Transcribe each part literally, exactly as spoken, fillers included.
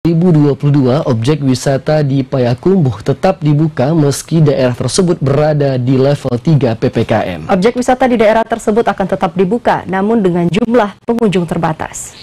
dua ribu dua puluh dua, objek wisata di Payakumbuh tetap dibuka meski daerah tersebut berada di level tiga P P K M. Objek wisata di daerah tersebut akan tetap dibuka, namun dengan jumlah pengunjung terbatas.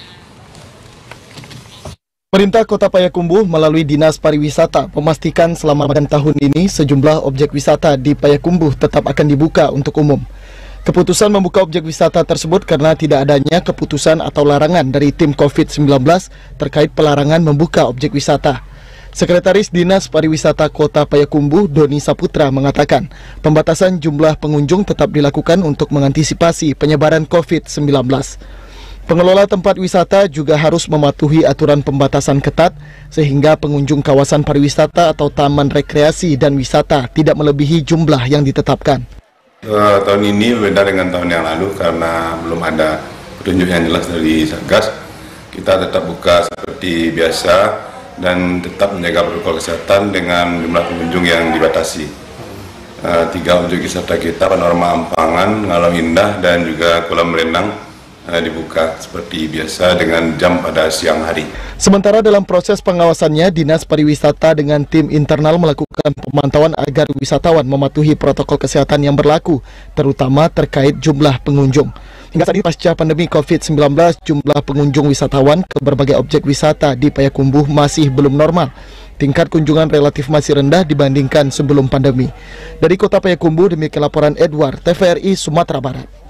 Pemerintah Kota Payakumbuh melalui Dinas Pariwisata memastikan selama Ramadan tahun ini sejumlah objek wisata di Payakumbuh tetap akan dibuka untuk umum. Keputusan membuka objek wisata tersebut karena tidak adanya keputusan atau larangan dari tim COVID sembilan belas terkait pelarangan membuka objek wisata. Sekretaris Dinas Pariwisata Kota Payakumbuh, Doni Saputra, mengatakan pembatasan jumlah pengunjung tetap dilakukan untuk mengantisipasi penyebaran COVID sembilan belas. Pengelola tempat wisata juga harus mematuhi aturan pembatasan ketat sehingga pengunjung kawasan pariwisata atau taman rekreasi dan wisata tidak melebihi jumlah yang ditetapkan. Uh, tahun ini berbeda dengan tahun yang lalu karena belum ada petunjuk yang jelas dari Satgas. Kita tetap buka seperti biasa dan tetap menjaga protokol kesehatan dengan jumlah pengunjung yang dibatasi. Uh, tiga objek wisata kita, Panorama Ampangan, Ngalau Indah, dan juga kolam renang uh, dibuka seperti biasa dengan jam pada siang hari. Sementara dalam proses pengawasannya, Dinas Pariwisata dengan tim internal melakukan pemantauan agar wisatawan mematuhi protokol kesehatan yang berlaku, terutama terkait jumlah pengunjung. Hingga saat ini pasca pandemi COVID sembilan belas, jumlah pengunjung wisatawan ke berbagai objek wisata di Payakumbuh masih belum normal. Tingkat kunjungan relatif masih rendah dibandingkan sebelum pandemi. Dari Kota Payakumbuh, demikian laporan Edward, T V R I Sumatera Barat.